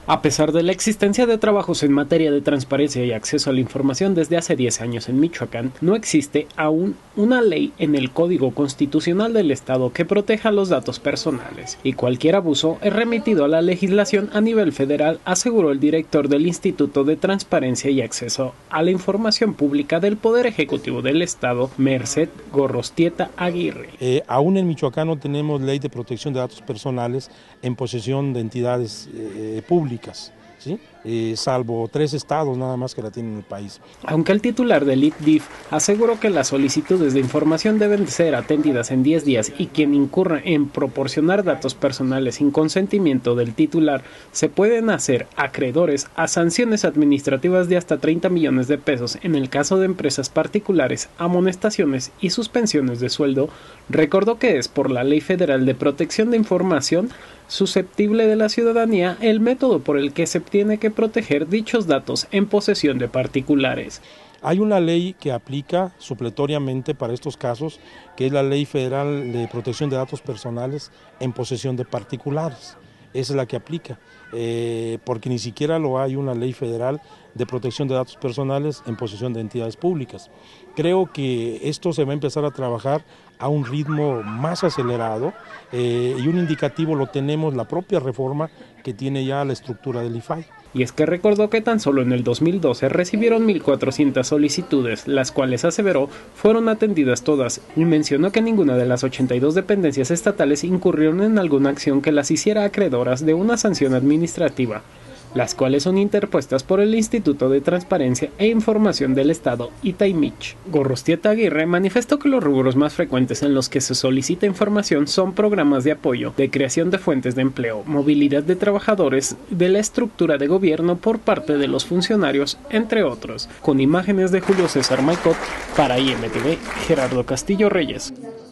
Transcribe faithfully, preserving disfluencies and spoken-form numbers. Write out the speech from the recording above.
A pesar de la existencia de trabajos en materia de transparencia y acceso a la información desde hace diez años en Michoacán, no existe aún una ley en el Código Constitucional del Estado que proteja los datos personales, y cualquier abuso es remitido a la legislación a nivel federal, aseguró el director del Instituto de Transparencia y Acceso a la Información Pública del Poder Ejecutivo del Estado, Merced Gorrostieta Aguirre. Eh, aún en Michoacán no tenemos ley de protección de datos personales en posesión de entidades eh, públicas. ¿Sí? Eh, salvo tres estados nada más que la tienen en el país. Aunque el titular del I T D I F aseguró que las solicitudes de información deben ser atendidas en diez días y quien incurra en proporcionar datos personales sin consentimiento del titular se pueden hacer acreedores a sanciones administrativas de hasta treinta millones de pesos en el caso de empresas particulares, amonestaciones y suspensiones de sueldo, recordó que es por la Ley Federal de Protección de Información susceptible de la ciudadanía el método por el que se tiene que proteger dichos datos en posesión de particulares. Hay una ley que aplica supletoriamente para estos casos, que es la Ley Federal de Protección de Datos Personales en posesión de particulares. Esa es la que aplica, eh, porque ni siquiera lo hay una ley federal de protección de datos personales en posesión de entidades públicas. Creo que esto se va a empezar a trabajar a un ritmo más acelerado eh, y un indicativo lo tenemos la propia reforma que tiene ya la estructura del I F A I. Y es que recordó que tan solo en el dos mil doce recibieron mil cuatrocientas solicitudes, las cuales aseveró fueron atendidas todas, y mencionó que ninguna de las ochenta y dos dependencias estatales incurrieron en alguna acción que las hiciera acreedoras de una sanción administrativa, las cuales son interpuestas por el Instituto de Transparencia e Información del Estado, I T A I-M I C H. Gorrostieta Aguirre manifestó que los rubros más frecuentes en los que se solicita información son programas de apoyo, de creación de fuentes de empleo, movilidad de trabajadores, de la estructura de gobierno por parte de los funcionarios, entre otros. Con imágenes de Julio César Maicot, para I M T V, Gerardo Castillo Reyes.